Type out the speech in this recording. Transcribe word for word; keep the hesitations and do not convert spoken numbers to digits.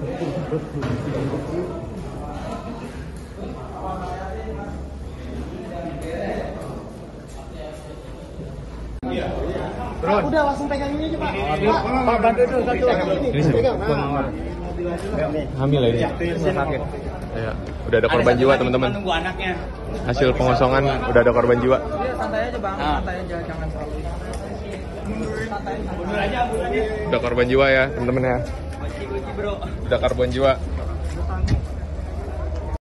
Bro. Udah langsung pegang ini aja Pak. Pak bantu dulu satu. Ini pegang. Hamil ini. Ya, udah ada korban jiwa teman-teman. Hasil pengosongan udah ada korban jiwa. Santai aja Bang, santai aja jangan terlalu. Udah korban jiwa ya teman-teman ya. Udah korban jiwa.